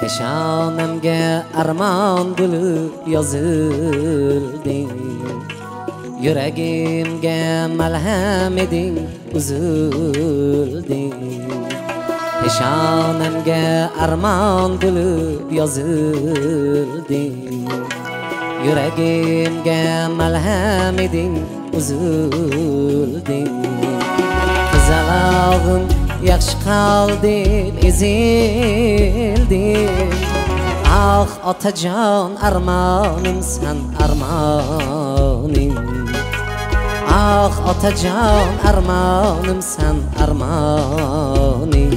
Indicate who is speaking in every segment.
Speaker 1: Nişanımga armon bo'lib yozilding Yuragimga malham eding uzulding Nişanımga armon bo'lib yozilding Yuragimga malham eding uzulding Qizalog'im yaxshi qoldim ezildim Ah otajon armonimsan armoning Ah otajon armonimsan armoning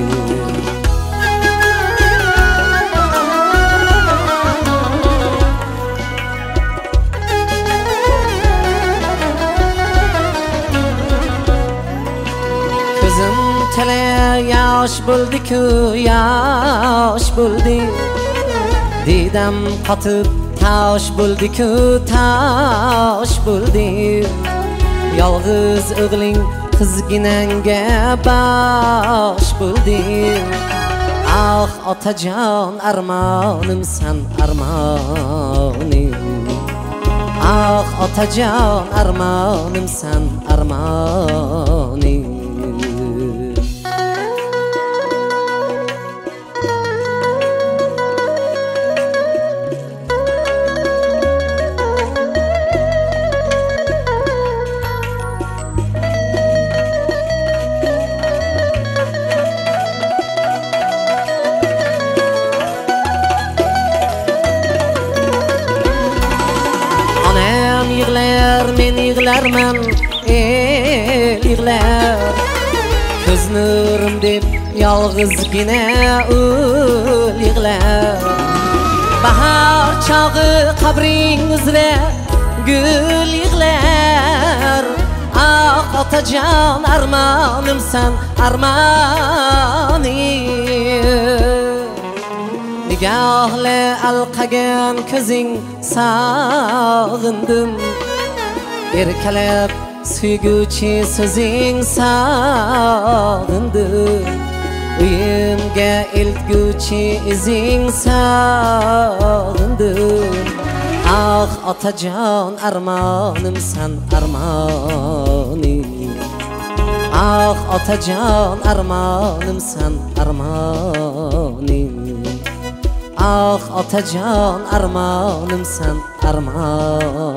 Speaker 1: Tele yaş buldu-ku, yaş buldu Didam qatıp taş buldu-ku, taş buldu Yalğız o'g'ling qizginanga baş buldu Ah otajon armonimsan armoning Ah otajon armonimsan armoning Men yig'larman el yig'lar Ko'z nurim deb yolg'izgina ul yig'lar Bahor chog'i qabring uzra gul yig'lar Ah otajon armonimsan armoning Nigohla alqagan ko'zing sog'indim Erkalab suyguvchi so'zing sog'indim Uyimga eltguvchi izing sog'indim Ah otajon armonimsan armoning Ah otajon armonimsan armoning Ah otajon armonimsan armoning